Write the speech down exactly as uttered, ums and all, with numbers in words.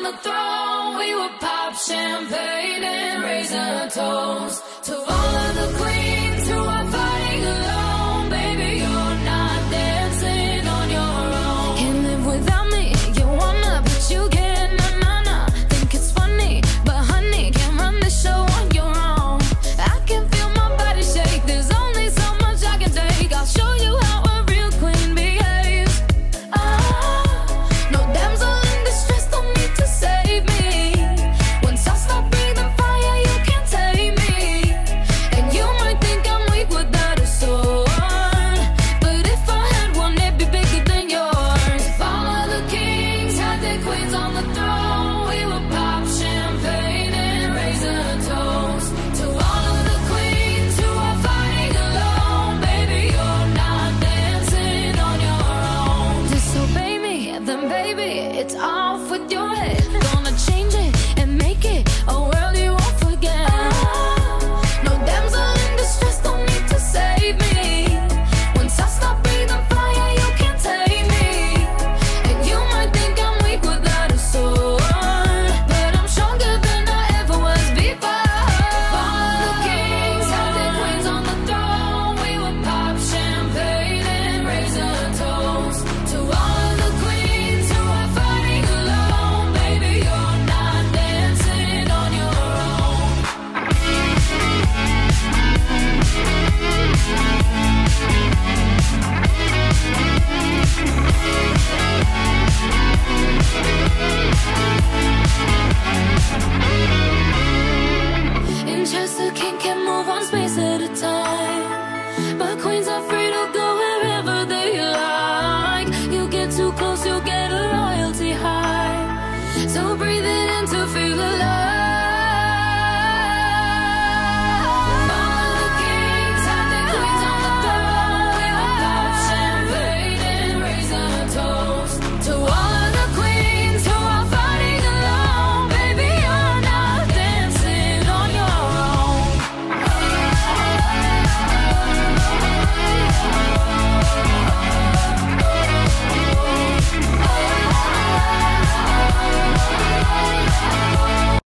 the throne, we would pop champagne and raise a toast to all of the queens who are fighting alone. Baby, you're not dancing on your own. Can't live without me, you wanna, but you can't. Nah, nah, nah. Think it's funny, but honey, can't run the show on your own. I can feel my body shake, there's only so much I can take. I'll show you how a real queen behaves. Ah, no damsel in distress, don't need to save me. Once I stop breathing fire, you can't take me. And you might think I'm weak without a sword, but if I had one, it'd be bigger than yours. If all of the kings had their queens on the throne, we would pop champagne and raise a toast to all of the queens who are fighting alone. Baby, you're not dancing on your own. Disobey me, then baby, it's off with your head. Gonna change it and make it a